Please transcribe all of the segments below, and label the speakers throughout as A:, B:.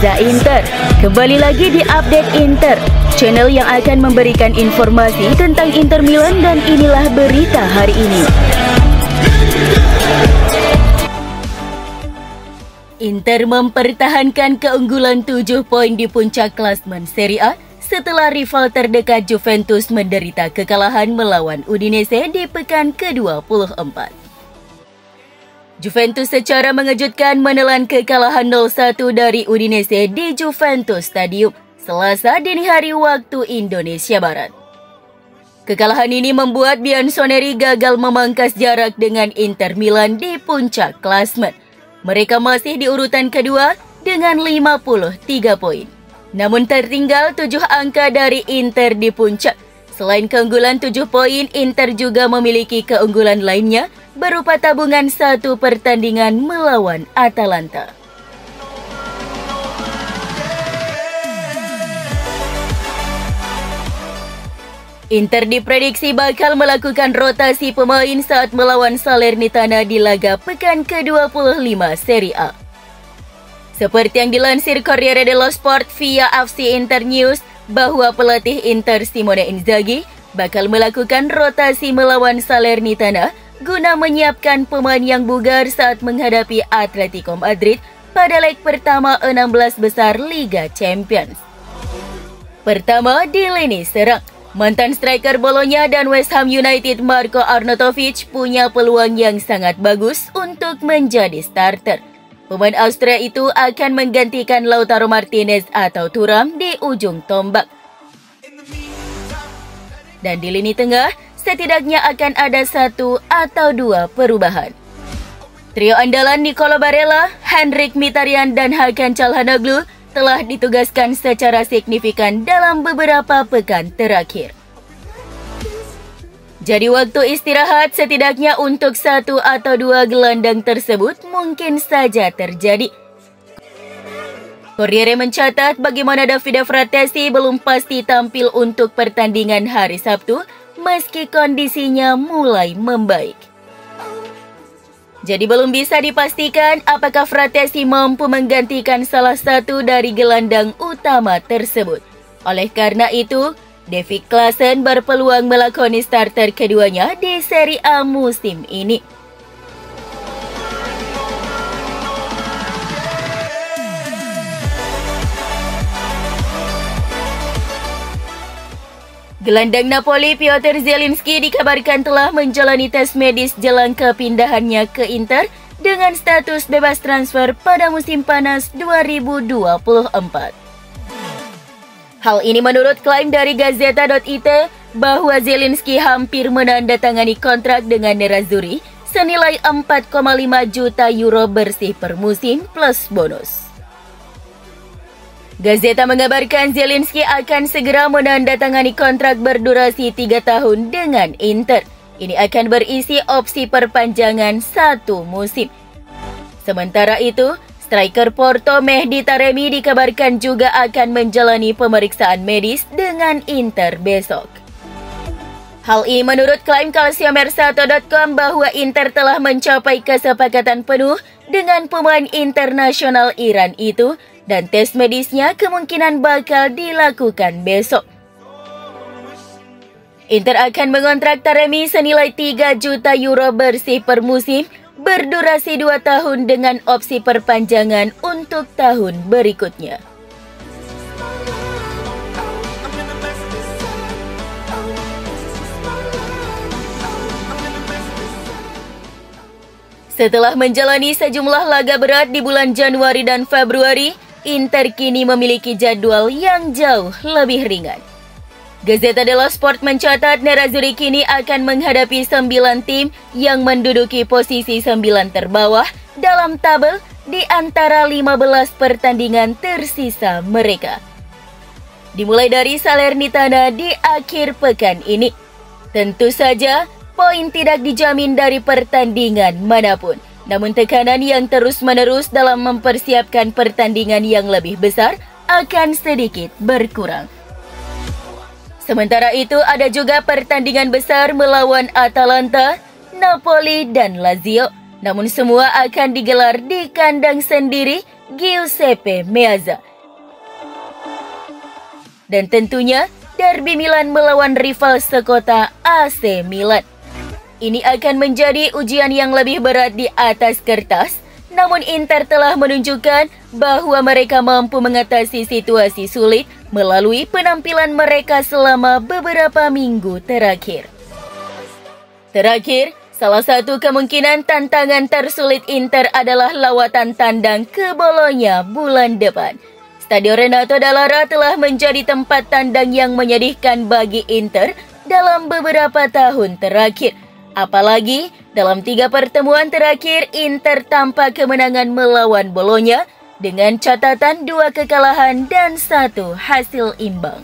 A: Forza Inter. Kembali lagi di Update Inter, channel yang akan memberikan informasi tentang Inter Milan, dan inilah berita hari ini. Inter mempertahankan keunggulan 7 poin di puncak klasemen Serie A setelah rival terdekat Juventus menderita kekalahan melawan Udinese di pekan ke-24. Juventus secara mengejutkan menelan kekalahan 0-1 dari Udinese di Juventus Stadium Selasa dini hari waktu Indonesia Barat. Kekalahan ini membuat Bianconeri gagal memangkas jarak dengan Inter Milan di puncak klasemen. Mereka masih di urutan kedua dengan 53 poin. Namun tertinggal 7 angka dari Inter di puncak. Selain keunggulan 7 poin, Inter juga memiliki keunggulan lainnya berupa tabungan 1 pertandingan melawan Atalanta. Inter diprediksi bakal melakukan rotasi pemain saat melawan Salernitana di laga pekan ke-25 Serie A. Seperti yang dilansir Corriere dello Sport via FC Inter News, bahwa pelatih Inter Simone Inzaghi bakal melakukan rotasi melawan Salernitana guna menyiapkan pemain yang bugar saat menghadapi Atletico Madrid pada leg pertama 16 besar Liga Champions. Pertama, di lini serang, mantan striker Bologna dan West Ham United Marko Arnautovic punya peluang yang sangat bagus untuk menjadi starter. Pemain Austria itu akan menggantikan Lautaro Martinez atau Thuram di ujung tombak. Dan di lini tengah, setidaknya akan ada 1 atau 2 perubahan. Trio andalan Nicolo Barella, Henrik Mkhitaryan, dan Hakan Çalhanoğlu telah ditugaskan secara signifikan dalam beberapa pekan terakhir. Jadi waktu istirahat setidaknya untuk 1 atau 2 gelandang tersebut mungkin saja terjadi. Corriere mencatat bagaimana Davide Fratesi belum pasti tampil untuk pertandingan hari Sabtu meski kondisinya mulai membaik. Jadi belum bisa dipastikan apakah Fratesi mampu menggantikan salah satu dari gelandang utama tersebut. Oleh karena itu, David Klaassen berpeluang melakoni starter keduanya di Serie A musim ini. Gelandang Napoli Piotr Zielinski dikabarkan telah menjalani tes medis jelang kepindahannya ke Inter dengan status bebas transfer pada musim panas 2024. Hal ini menurut klaim dari Gazzetta.it bahwa Zielinski hampir menandatangani kontrak dengan Nerazzurri senilai 4,5 juta euro bersih per musim plus bonus. Gazzetta mengabarkan Zielinski akan segera menandatangani kontrak berdurasi 3 tahun dengan Inter. Ini akan berisi opsi perpanjangan 1 musim. Sementara itu, striker Porto Mehdi Taremi dikabarkan juga akan menjalani pemeriksaan medis dengan Inter besok. Hal ini menurut klaim calciomercato.com bahwa Inter telah mencapai kesepakatan penuh dengan pemain internasional Iran itu dan tes medisnya kemungkinan bakal dilakukan besok. Inter akan mengontrak Taremi senilai 3 juta euro bersih per musim berdurasi 2 tahun dengan opsi perpanjangan untuk tahun berikutnya. Setelah menjalani sejumlah laga berat di bulan Januari dan Februari, Inter kini memiliki jadwal yang jauh lebih ringan. Gazzetta dello Sport mencatat Nerazzurri kini akan menghadapi 9 tim yang menduduki posisi 9 terbawah dalam tabel di antara 15 pertandingan tersisa mereka. Dimulai dari Salernitana di akhir pekan ini. Tentu saja, poin tidak dijamin dari pertandingan manapun. Namun tekanan yang terus-menerus dalam mempersiapkan pertandingan yang lebih besar akan sedikit berkurang. Sementara itu, ada juga pertandingan besar melawan Atalanta, Napoli, dan Lazio. Namun semua akan digelar di kandang sendiri Giuseppe Meazza. Dan tentunya derby Milan melawan rival sekota AC Milan. Ini akan menjadi ujian yang lebih berat di atas kertas, namun Inter telah menunjukkan bahwa mereka mampu mengatasi situasi sulit melalui penampilan mereka selama beberapa minggu terakhir. Salah satu kemungkinan tantangan tersulit Inter adalah lawatan tandang ke Bologna bulan depan. Stadio Renato Dall'Ara telah menjadi tempat tandang yang menyedihkan bagi Inter dalam beberapa tahun terakhir. Apalagi dalam 3 pertemuan terakhir, Inter tanpa kemenangan melawan Bologna dengan catatan 2 kekalahan dan 1 hasil imbang.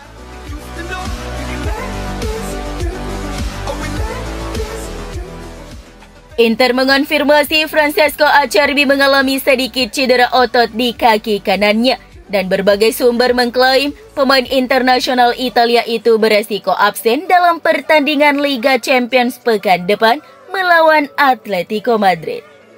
A: Inter mengonfirmasi Francesco Acerbi mengalami sedikit cedera otot di kaki kanannya. Dan berbagai sumber mengklaim pemain internasional Italia itu beresiko absen dalam pertandingan Liga Champions pekan depan melawan Atletico Madrid.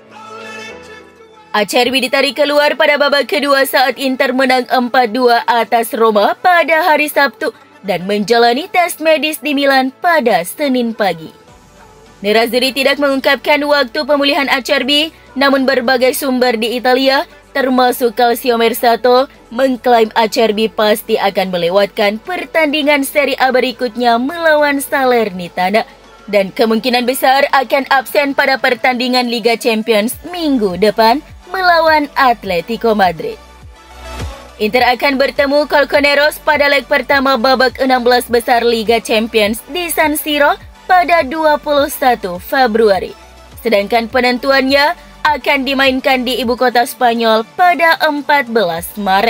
A: Acerbi ditarik keluar pada babak kedua saat Inter menang 4-2 atas Roma pada hari Sabtu dan menjalani tes medis di Milan pada Senin pagi. Nerazzurri tidak mengungkapkan waktu pemulihan Acerbi, namun berbagai sumber di Italia termasuk Calcio Mercato mengklaim Acerbi pasti akan melewatkan pertandingan Serie A berikutnya melawan Salernitana dan kemungkinan besar akan absen pada pertandingan Liga Champions minggu depan melawan Atletico Madrid. Inter akan bertemu Colchoneros pada leg pertama babak 16 besar Liga Champions di San Siro pada 21 Februari. Sedangkan penentuannya akan dimainkan di ibu kota Spanyol pada 14 Maret.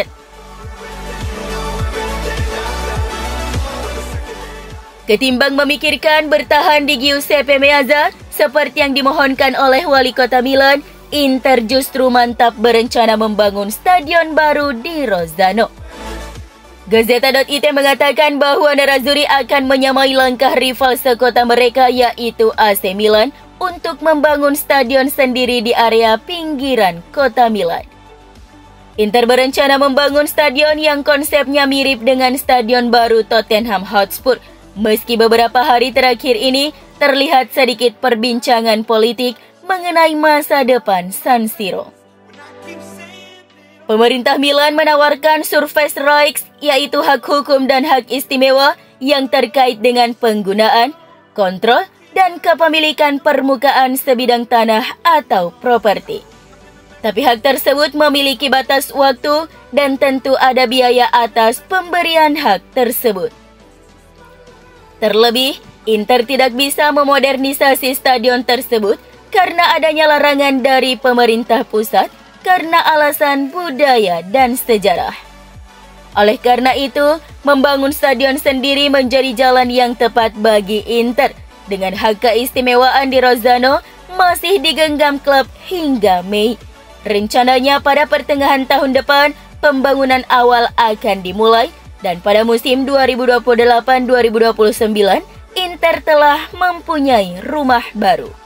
A: Ketimbang memikirkan bertahan di Giuseppe Meazza seperti yang dimohonkan oleh wali kota Milan, Inter justru mantap berencana membangun stadion baru di Rozzano. Gazzetta.it mengatakan bahwa Nerazzurri akan menyamai langkah rival sekota mereka yaitu AC Milan untuk membangun stadion sendiri di area pinggiran kota Milan. Inter berencana membangun stadion yang konsepnya mirip dengan stadion baru Tottenham Hotspur. Meski beberapa hari terakhir ini terlihat sedikit perbincangan politik mengenai masa depan San Siro. Pemerintah Milan menawarkan surface rights, yaitu hak hukum dan hak istimewa yang terkait dengan penggunaan, kontrol, dan kepemilikan permukaan sebidang tanah atau properti. Tapi hak tersebut memiliki batas waktu dan tentu ada biaya atas pemberian hak tersebut. Terlebih, Inter tidak bisa memodernisasi stadion tersebut karena adanya larangan dari pemerintah pusat karena alasan budaya dan sejarah. Oleh karena itu, membangun stadion sendiri menjadi jalan yang tepat bagi Inter. Dengan hak keistimewaan di Rozzano masih digenggam klub hingga Mei. Rencananya pada pertengahan tahun depan, pembangunan awal akan dimulai dan pada musim 2028-2029, Inter telah mempunyai rumah baru.